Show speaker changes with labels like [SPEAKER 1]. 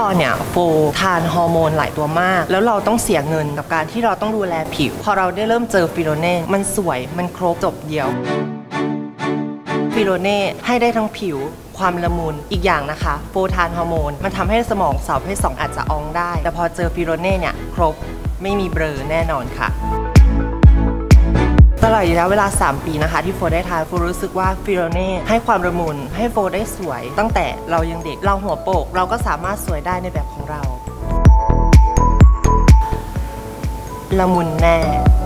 [SPEAKER 1] อนเนี่ยโฟทานฮอร์โมนหลายตัวมากแล้วเราต้องเสียเงินกับการที่เราต้องดูแลผิวพอเราได้เริ่มเจอฟิโลเน่มันสวยมันครบจบเดียวฟิโลเน่ให้ได้ทั้งผิวความละมุนอีกอย่างนะคะโฟทานฮอร์โมนมันทำให้สมองสาวประเภท2อาจจะอองได้แต่พอเจอฟิโลเน่เนี่ยครบไม่มีเบลอแน่นอนค่ะตลอดระยะเวลา3 ปีนะคะที่โฟได้ทานโฟรู้สึกว่าฟิโลเน่ให้ความละมุนให้โฟได้สวยตั้งแต่เรายังเด็กเราหัวโปกเราก็สามารถสวยได้ในแบบของเราละมุนแน่